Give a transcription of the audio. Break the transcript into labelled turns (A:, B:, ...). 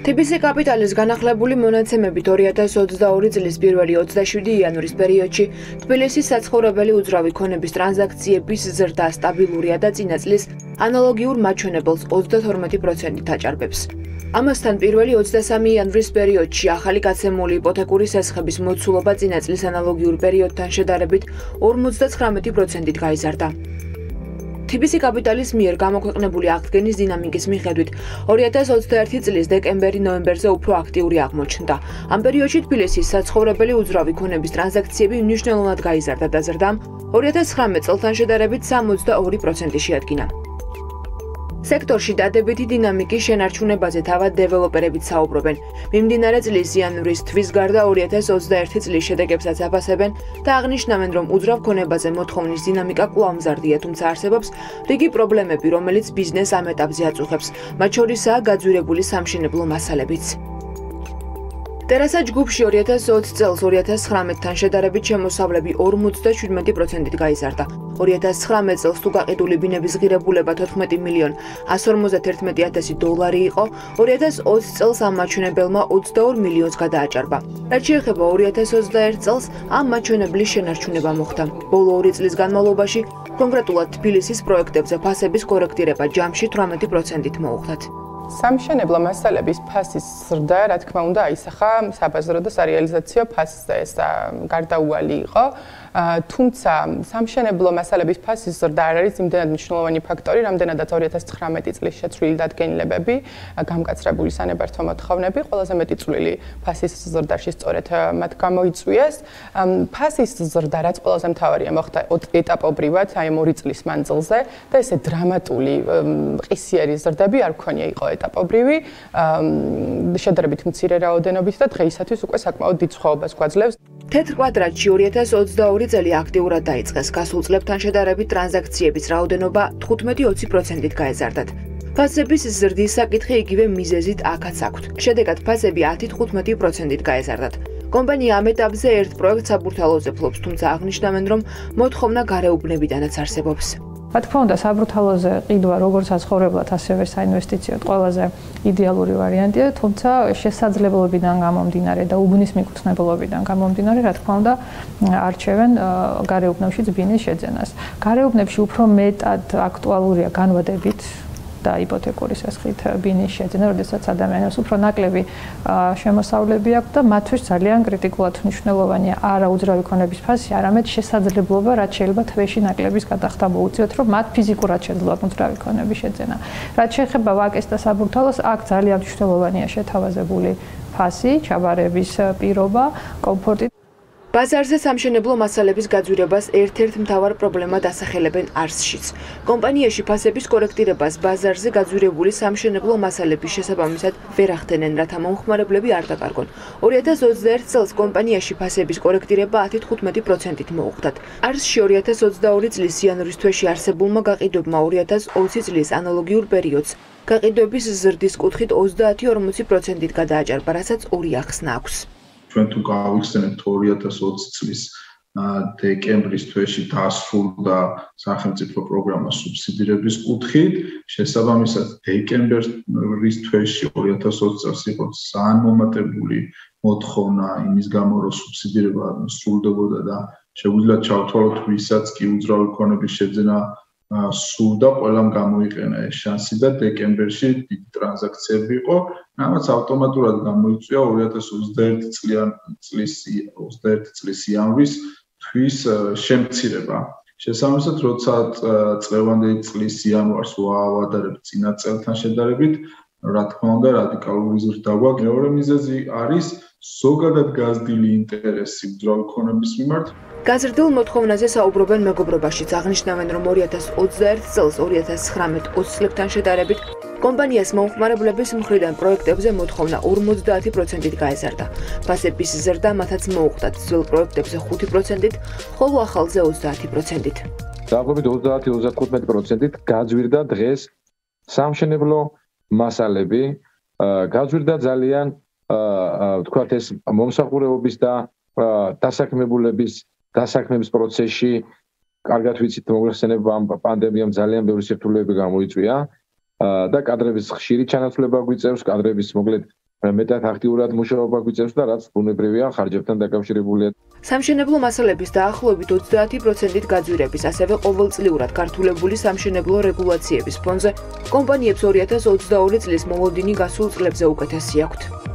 A: TBC Capital-ის განახლებული მონაცემებით 2022 წლის 1-27 იანვრის პერიოდში თბილისის საცხოვრებელი უძრავი ქონების ტრანზაქციების ზრდა სტაბილურია და წინა წლის ანალოგიურ მაჩვენებელს 32% აჭარბებს. ამასთან 1-23 იანვრის პერიოდში ახალი გაცემული იპოთეკური სასხების მოცულობა წინა წლის ანალოგიურ პერიოდთან შედარებით 59%-ით გაიზარდა. TBC Capital-ის მიერ გამოქვეყნებული აღდგენის დინამიკის მიხედვით 2021 წლის დეკემბერი-ნოემბერზე უფრო აქტიური აღმოჩნდა. ამ პერიოდში თბილისის საცხოვრებელი უძრავი ქონების ტრანზაქციები მნიშვნელოვნად გაიზარდა და ზრდამ 2019 წელთან შედარებით 62% შეადგინა. სექტორში დადებითი დინამიკის შენარჩუნებაზე თავად დეველოპერებიც საუბრობენ. მიმდინარე წლის იანვრის თვის გარდა 2021 წლის შედეგებსაც აფასებენ და აღნიშნავენ, რომ უძრავ ქონებაზე მოთხოვნის დინამიკა კვლავ მზარდია, თუმცა არსებობს რიგი პრობლემები, რომელიც ბიზნესს ამ ეტაპზე აწუხებს. მათ შორისაა გაძვირებული სამშენებლო მასალებიც. ტერასა ჯგუფში 2020 წელს 2019-თან შედარებით შემოსავლები 57%-ით გაიზარდა. 2019 წელს თუ გაყიდული ბინების ღირებულება 14.151.000 დოლარი იყო, 2020 წელს ამ მაჩვენებელმა 22 მილიონს გადააჭარბა. რაც შეეხება 2021 წელს, ამ მაჩვენებლის შენარჩუნება მოხდა. ბოლო 2 წლის განმავლობაში კონკრეტულად თბილისის პროექტებზე ფასების კორექტირება ჯამში 18%-ით მოუხდათ.
B: სამშენებლო მასალების ფასის ზრდა, რა თქმა უნდა, აისახა საბაზრო და სარეალიზაციო ფასზე, ეს გარდაუვალი იყო. თუმცა სამშენებლო მასალების ფასის ზრდა არ არის იმდენად მნიშვნელოვანი ფაქტორი, რამდენადაც 2019 წლის შეცვლილი დადგენილებები, გამკაცრებული სანებართვო მოთხოვნები, ყველაზე მეტი წვლილი ფასის ზრდაში სწორედ მათ გამოიწვიეს. ფასის ზრდა, რაც ყველაზე მთავარია, მოხდა ეტაპობრივად, აი ამ 2 წლის მანძილზე და ესე დრამატული ყისიერი ზრდები არ ქონია, იყო ეტაპობრივი, შედარებით მცირე რაოდენობით და დღეისათვის უკვე საკმაოდ დიდ სხვაობას გვაძლევს.
A: თეთრ კვადრატში 2022 წელი აქტიურად დაიწყეს. გასულ წლებთან შედარებით ტრანზაქციების რაოდენობა 15-20%-ით გაეზარდათ. ფასების ზრდის საკითხი იგივე მიზეზით აქაც აქვთ. შედეგად ფასები 10-15%-ით გაეზარდათ. კომპანია ამ ეტაპზე ერთ პროექტს საბურთალოზე ფლობს, თუმცა აღნიშნავენ, რომ მოთხოვნა გარეუბნებიდანაც არსებობს.
C: რა თქმა უნდა, საბურთალოზე ყიდვა როგორც საცხოვრებლად, ასევე საინვესტიციოდ ყველაზე იდეალური ვარიანტია, თუმცა შესაძლებლობიდან გამომდინარე და უბნის მიკუთვნებელობიდან გამომდინარე, რა თქმა უნდა, არჩევენ გარეუბნებშიც ბინის შეძენას. გარეუბნებში უფრო მეტად აქტუალურია განვადებით და იპოთეკური სასხით ბინის შეძენა, როდესაც ადამიანებს უფრო ნაკლები შემოსავლები აქვს და მათთვის ძალიან კრიტიკულად მნიშვნელოვანია არა უძრავი ქონების ფასი, არამედ შესაძლებლობა, რაც შეიძლება თვეში ნაკლების გადახდა მოუწიოთ, რომ მათ ფიზიკურად შეძლოთ უძრავი ქონების შეძენა. რაც შეეხება ვაკეს და საბურთალოს, აქ ძალიან მნიშვნელოვანია შეთავაზებული ფასი, ჩაბარების პირობა, კომფორტი.
A: ბაზარზე სამშენებლო მასალების გაძვირებას ერთ-ერთ მთავარ პრობლემად ასახელებენ არსშიც. კომპანიაში ფასების კორექტირებას ბაზარზე გაძვირებული სამშენებლო მასალების შესაბამისად ვერ ახდენენ, რათა მომხმარებლები არ დაკარგონ. 2021 წელს კომპანიაში ფასების კორექტირება 10-15%-ით მოუხდათ. არსში 2022 წლის იანვრის თვეში არსებულმა გაყიდვებმა 2020 წლის ანალოგიურ პერიოდს გაყიდვების ზრდის კუთხით 30-40%-ით გადააჭარბა, რასაც ორი ახსნა აქვს.
D: ჩვენ თუ გავიხსენებთ 2020 წლის დეკემბრის თვეში დასრულდა სახელმწიფო პროგრამა სუბსიდირების კუთხით, შესაბამისად დეკემბრის თვეში 2020 წელს იყო ძალიან მომატებული მოთხოვნა იმის გამო, რომ სუბსიდირება სრულდებოდა და შეგვიძლია ჩავთვალოთ, ვისაც კი უძრავი ქონების შეძენა სურდა, ყველამ გამოიყენა ეს შანსი და დეკემბერში დიდი ტრანზაქციები იყო, რამაც ავტომატურად გამოიწვია 2021 წლის იანვრის თვის შემცირება. შესაბამისად, როცა წლევანდელი წლის იანვარს ვაავადარებთ წინა წელთან შედარებით, რა თქმა უნდა, რადიკალური ზრდა გვაქვს. მეორე მიზეზი არის ზოგადად გაზრდილი ინტერესი უძრავი ქონების მიმართ.
A: გაზრდილ მოთხოვნაზე საუბრობენ მეგობრობაშიც. აღნიშნავენ, რომ 2021 წელს 2019-20 წლებთან შედარებით კომპანიას მომხმარებლების მხრიდან პროექტებზე მოთხოვნა 50%-ით გაეზარდა. ფასების ზრდა მათაც მოუხდათ ძველ პროექტებზე 5%-ით, ხოლო ახალზე 30%-ით.
E: დაახლოებით 30-35%-ით გაძვირდა დღეს სამშენებლო მასალები, გაძვირდა ძალიან ვთქვათ ეს მომსახურეობის და დასაქმების პროცესში კარგად ვიცით, მოგვეხსენებ ამ პანდემიამ ძალიან ბევრი სირთულეები გამოიწვია და კადრების ხშირი ჩანაცვლება გვიწევს, კადრების მოკლედ მეტად აქტიურად მუშაობა გვიწევს და რაც ბუნებრივია ხარჯებთან დაკავშირებულია.
A: სამშენებლო მასალების დაახლოებით 30%-ით გაძვირების, ასევე ყოველწლიურად გართულებული სამშენებლო რეგულაციების ფონზე კომპანიებს 2022 წლის მოლოდინი გასულ წლებზე უკეთესი აქვთ.